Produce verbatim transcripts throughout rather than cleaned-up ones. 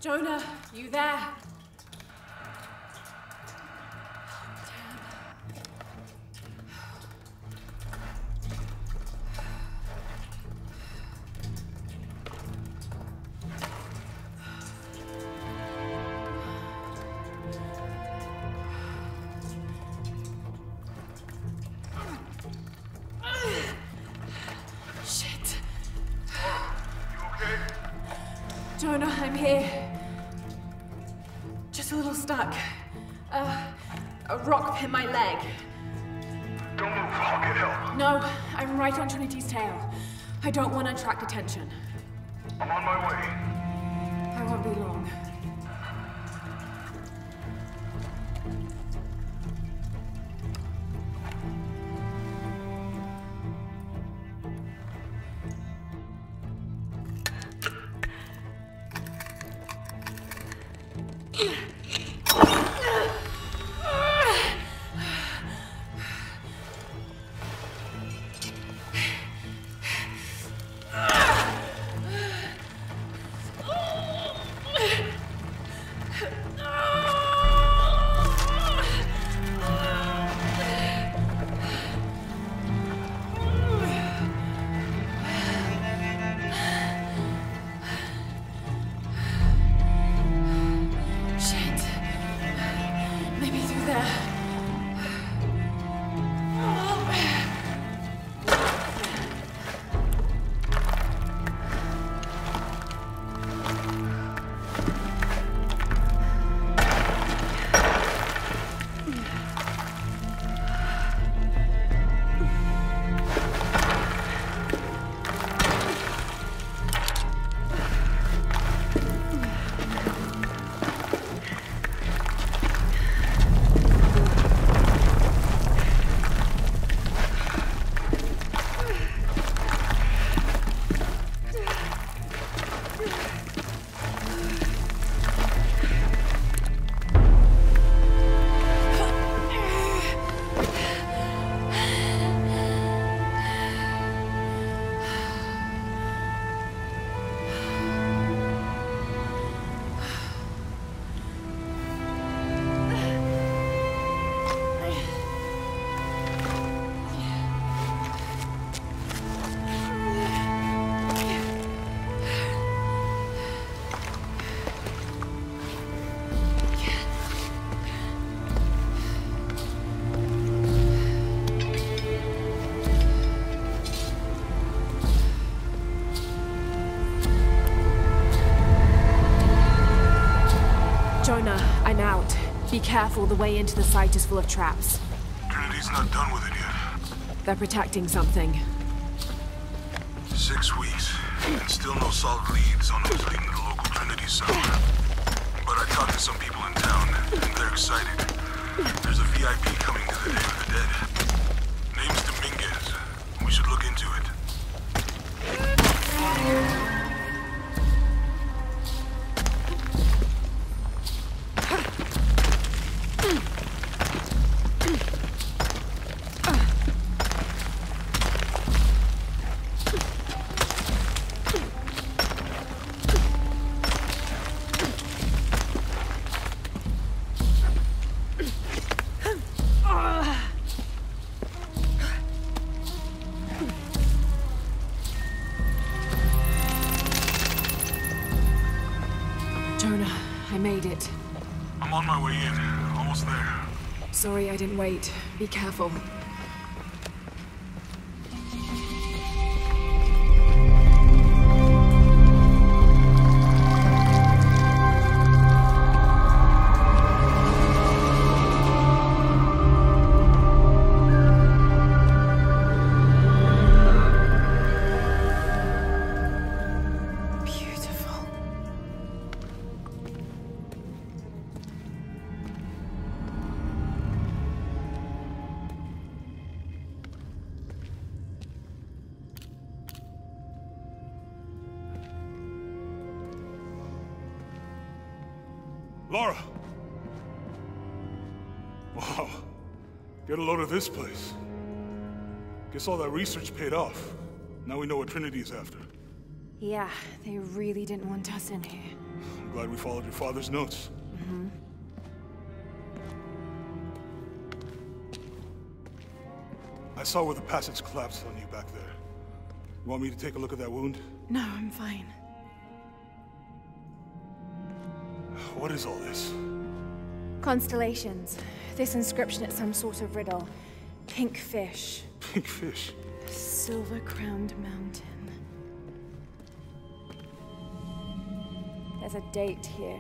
Jonah, you there? Shit. You okay? Jonah, I'm here. Just a little stuck. Uh, a rock hit my leg. Don't move, I'll get help. No, I'm right on Trinity's tail. I don't want to attract attention. I'm on my way. I won't be long. I'm out. Be careful, the way into the site is full of traps. Trinity's not done with it yet. They're protecting something. Six weeks, and still no solid leads on who's leading the local Trinity side. But I talked to some people in town, and they're excited. There's a V I P coming to the Day of the Dead. Name's Dominguez. We should look into it. I'm on my way in. Almost there. Sorry I didn't wait. Be careful. Lara! Wow. Get a load of this place. Guess all that research paid off. Now we know what Trinity's after. Yeah, they really didn't want us in here. I'm glad we followed your father's notes. Mm-hmm. I saw where the passage collapsed on you back there. You want me to take a look at that wound? No, I'm fine. What is all this? Constellations. This inscription is some sort of riddle. Pink fish. Pink fish? Silver-crowned mountain. There's a date here.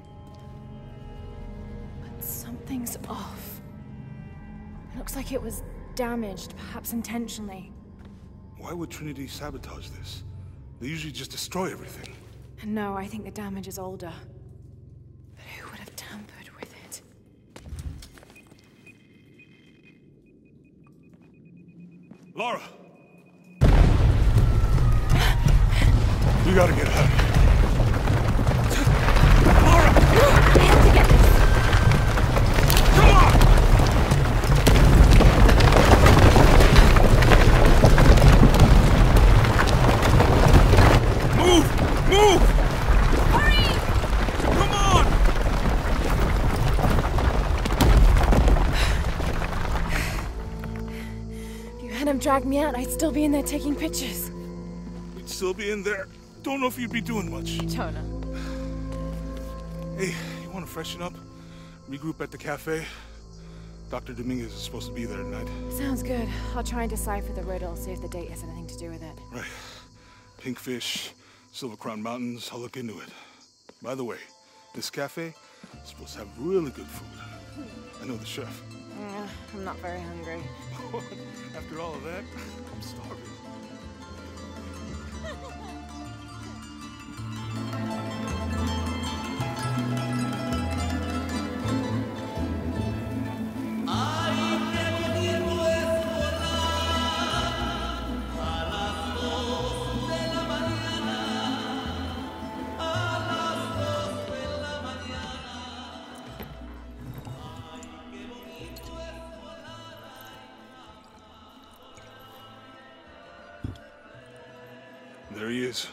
But something's off. It looks like it was damaged, perhaps intentionally. Why would Trinity sabotage this? They usually just destroy everything. No, I think the damage is older. But who would have tampered with it? Lara! We gotta get out of here. Lara! I have to get this. Come on! Move! Move! Hurry! Come on! If you hadn't dragged me out, I'd still be in there taking pictures. We'd still be in there. Don't know if you'd be doing much. Don't know. Hey, you want to freshen up? Regroup at the cafe? Doctor Dominguez is supposed to be there tonight. Sounds good. I'll try and decipher the riddle, see if the date has anything to do with it. Right. Pink fish, Silver Crown Mountains, I'll look into it. By the way, this cafe is supposed to have really good food. I know the chef. Uh, I'm not very hungry. After all of that, I'm starving. There he is.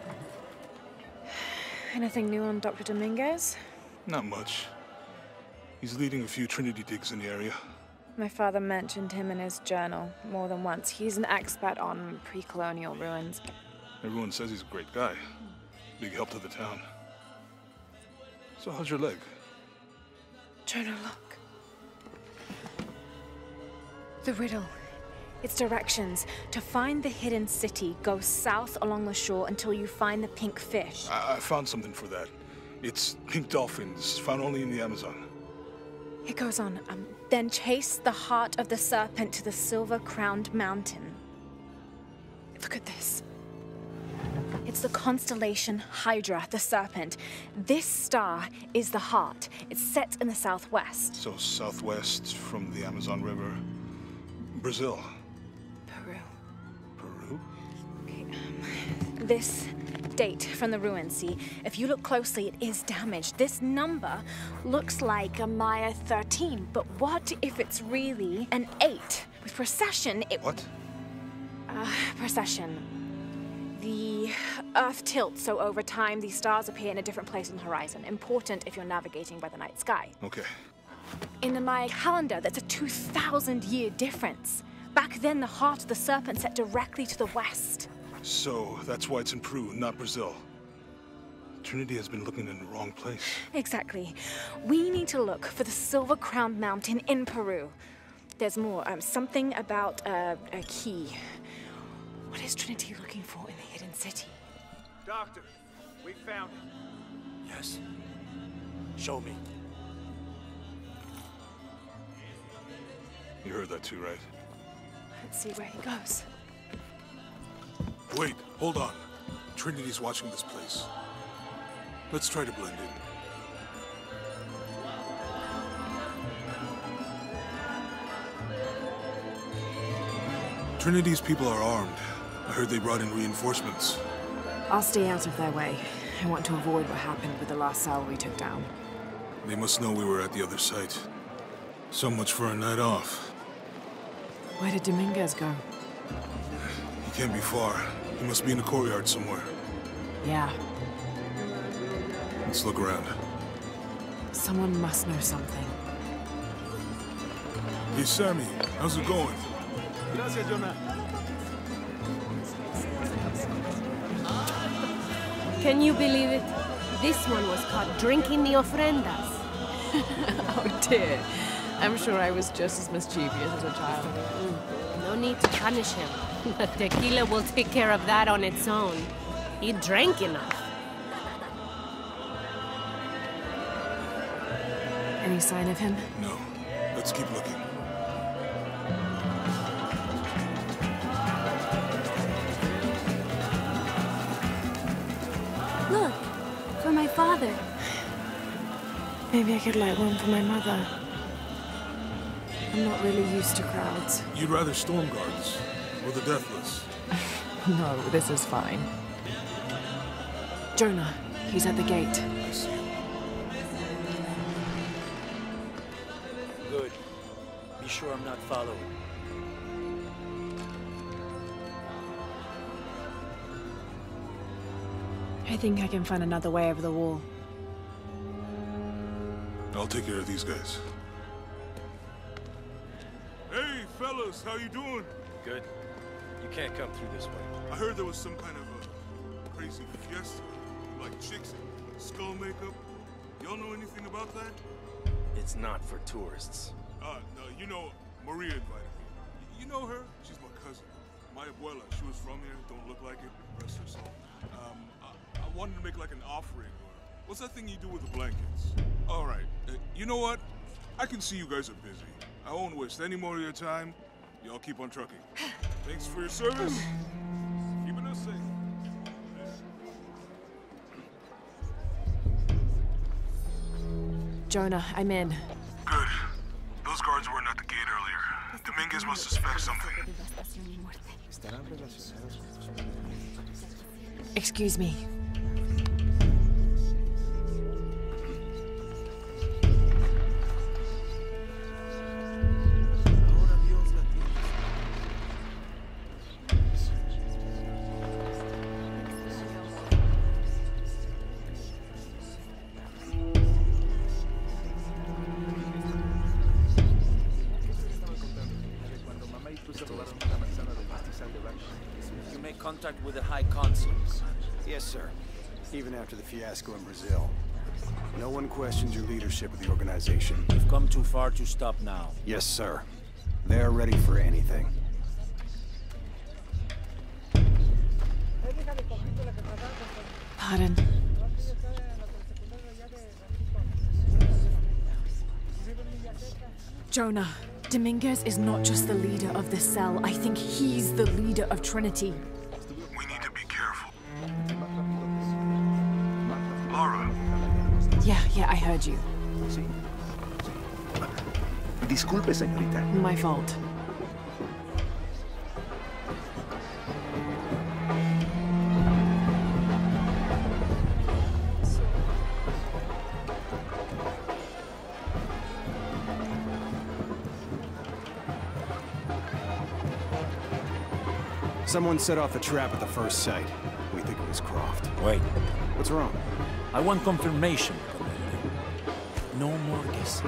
Anything new on Doctor Dominguez? Not much. He's leading a few Trinity digs in the area. My father mentioned him in his journal more than once. He's an expert on pre-colonial ruins. Everyone says he's a great guy. Big help to the town. So how's your leg? Trying to look. The riddle. Its directions. To find the hidden city, go south along the shore until you find the pink fish. I, I found something for that. It's pink dolphins, found only in the Amazon. It goes on. Um, then chase the heart of the serpent to the silver-crowned mountain. Look at this. It's the constellation Hydra, the serpent. This star is the heart. It's set in the southwest. So southwest from the Amazon River. Brazil. Peru. Peru? Okay, um, this date from the ruins, see? If you look closely, it is damaged. This number looks like a Maya thirteen, but what if it's really an eight? With precession, it... What? Uh, precession. The Earth tilts, so over time, these stars appear in a different place on the horizon. Important if you're navigating by the night sky. Okay. In the Maya calendar, that's a two thousand year difference. Back then, the heart of the serpent set directly to the west. So that's why it's in Peru, not Brazil. Trinity has been looking in the wrong place. Exactly. We need to look for the silver-crowned mountain in Peru. There's more. Um, something about uh, a key. What is Trinity looking for in the hidden city? Doctor, we found it. Yes. Show me. You heard that too, right? Let's see where he goes. Wait, hold on. Trinity's watching this place. Let's try to blend in. Trinity's people are armed. I heard they brought in reinforcements. I'll stay out of their way. I want to avoid what happened with the last cell we took down. They must know we were at the other site. So much for a night off. Where did Dominguez go? He can't be far. He must be in the courtyard somewhere. Yeah. Let's look around. Someone must know something. Hey, Sammy, how's it going? Gracias, Jonah. Can you believe it? This one was caught drinking the ofrendas. Oh dear. I'm sure I was just as mischievous as a child. Mm, no need to punish him. The tequila will take care of that on its own. He drank enough. Any sign of him? No. Let's keep looking. Look, for my father. Maybe I could light one for my mother. I'm not really used to crowds. You'd rather storm guards or the deathless? No, this is fine. Jonah, he's at the gate. I see him. Good. Be sure I'm not following. I think I can find another way over the wall. I'll take care of these guys. Hey, fellas, how you doing? Good. You can't come through this way. I heard there was some kind of a crazy fiesta, like chicks in skull makeup. Y'all know anything about that? It's not for tourists. Uh, no, you know, Maria invited me. Y- You know her? She's my cousin. My abuela, she was from here, don't look like it, rest her soul. Um, I, I wanted to make like an offering, or what's that thing you do with the blankets? All right, uh, you know what? I can see you guys are busy. I won't waste any more of your time. Y'all keep on trucking. Thanks for your service. Keeping us safe. Jonah, I'm in. Good. Those guards weren't at the gate earlier. Dominguez must suspect something. Excuse me. You make contact with the High Consul. Yes, sir. Even after the fiasco in Brazil. No one questions your leadership of the organization. You've come too far to stop now. Yes, sir. They're ready for anything. Pardon. Jonah, Dominguez is not just the leader of the cell. I think he's the leader of Trinity. We need to be careful. Lara. Yeah, yeah, I heard you. Disculpe, señorita. My fault. Someone set off a trap at the first site. We think it was Croft. Wait. What's wrong? I want confirmation, Commander. No more guessing.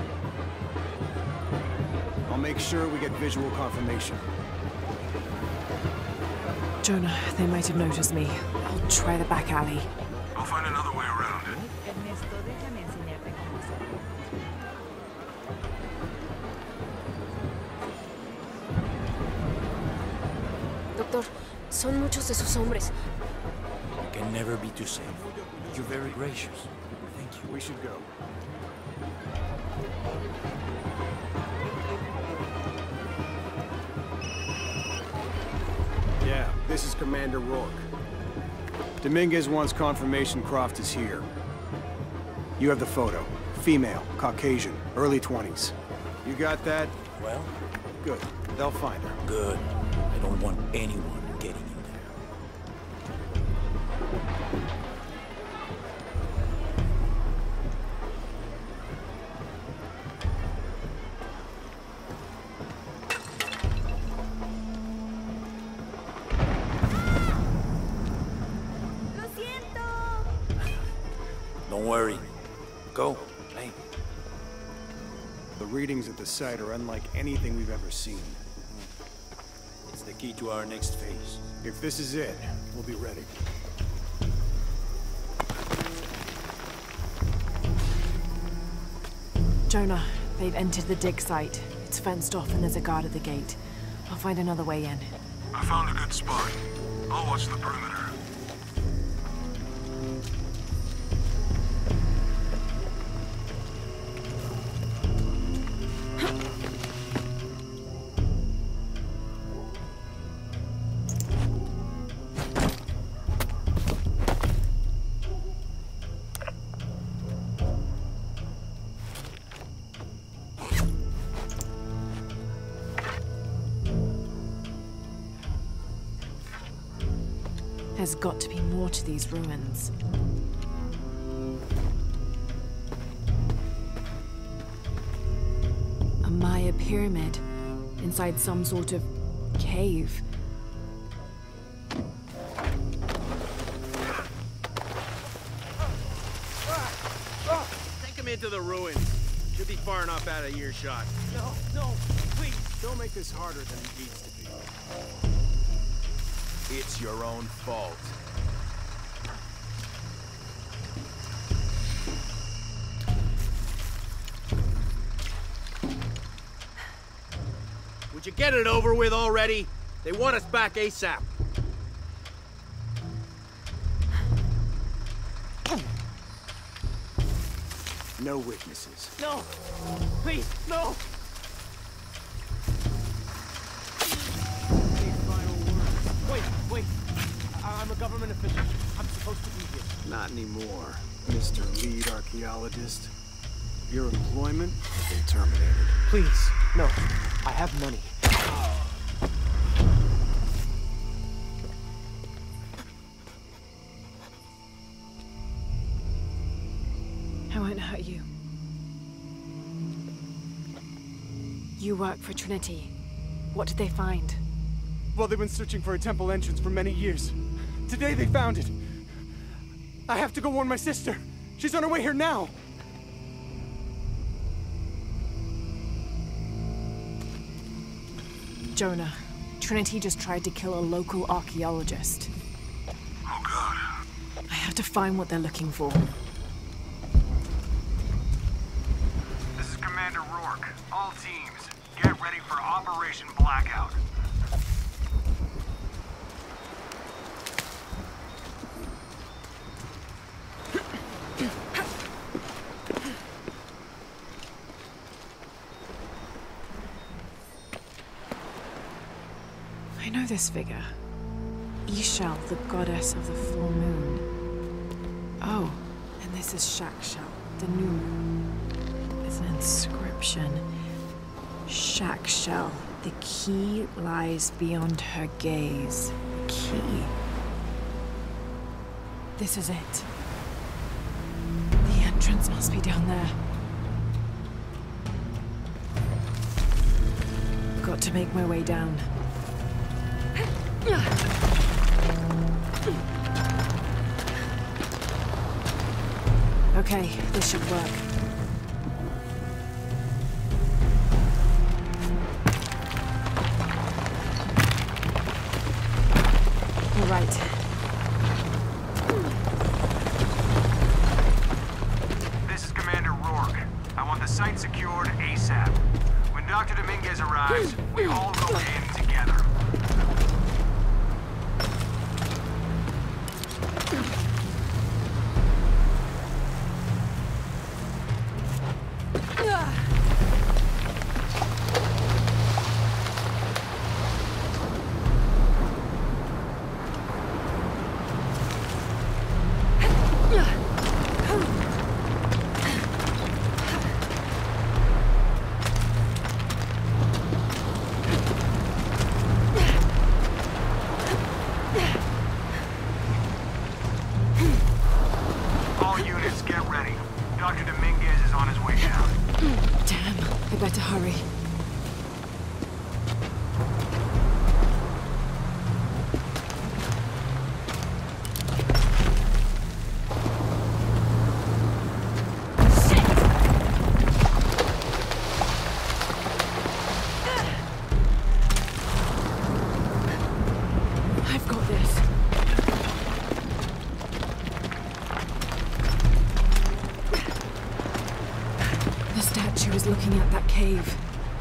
I'll make sure we get visual confirmation. Jonah, they might have noticed me. I'll try the back alley. I'll find another way around. Doctor, son muchos de sus hombres. You can never be too safe. You're very gracious. Thank you. We should go. Yeah, this is Commander Rourke. Dominguez wants confirmation Croft is here. You have the photo. Female, Caucasian, early twenties. You got that? Well, Good. They'll find her. good. I don't want anyone getting in there. Don't worry. Go, play. The readings at the site are unlike anything we've ever seen. It's the key to our next phase. If this is it, we'll be ready. Jonah, they've entered the dig site. It's fenced off and there's a guard at the gate. I'll find another way in. I found a good spot. I'll watch the perimeter. There's got to be more to these ruins. A Maya pyramid inside some sort of cave. Take him into the ruins. Should be far enough out of earshot. No, no, please, don't make this harder than it needs to be. It's your own fault. Would you get it over with already? They want us back ASAP. No witnesses. No! Please, no! Wait, wait. I I'm a government official. I'm supposed to be here. Not anymore, Mister Lead Archaeologist. Your employment has been terminated. Please, no. I have money. I won't hurt you. You work for Trinity. What did they find? Well, they've been searching for a temple entrance for many years. Today they found it. I have to go warn my sister. She's on her way here now. Jonah, Trinity just tried to kill a local archaeologist. Oh, God. I have to find what they're looking for. This is Commander Rourke. All teams, get ready for Operation Blackout. I know this figure. Ishal, the goddess of the full moon. Oh, and this is Shakshal, the new moon. It's an inscription. Shakshal, the key lies beyond her gaze. The key. This is it. The entrance must be down there. Got to make my way down. Okay, this should work. All right. This is Commander Rourke. I want the site secured ASAP. When Doctor Dominguez arrives, we all go in together. All units, get ready. Doctor Dominguez is on his way down. Damn, I better hurry. was looking at that cave.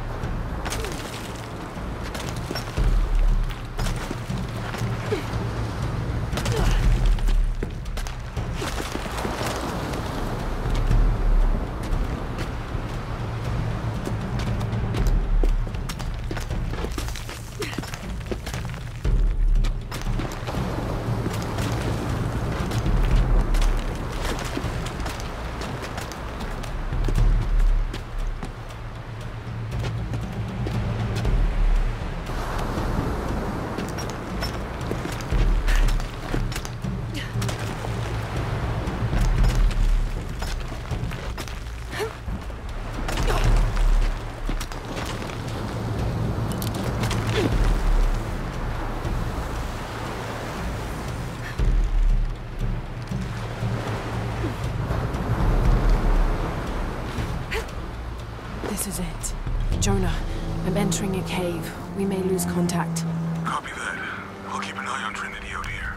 This is it. Jonah, I'm entering a cave. We may lose contact. Copy that. I'll keep an eye on Trinity out here.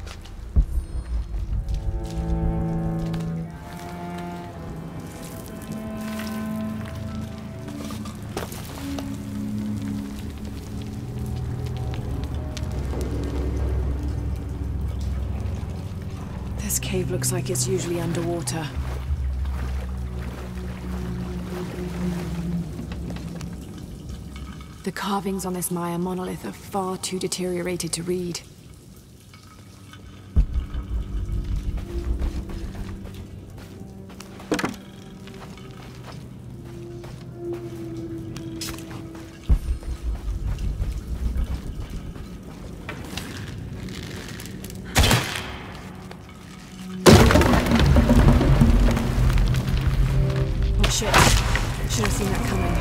This cave looks like it's usually underwater. The carvings on this Maya monolith are far too deteriorated to read. Oh shit. Should have seen that coming.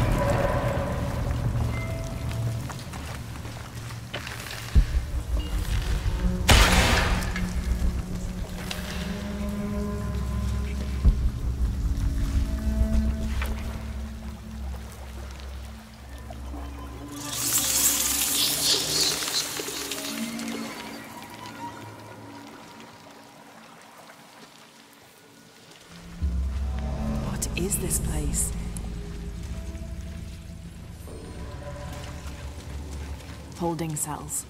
Is this place? Holding cells.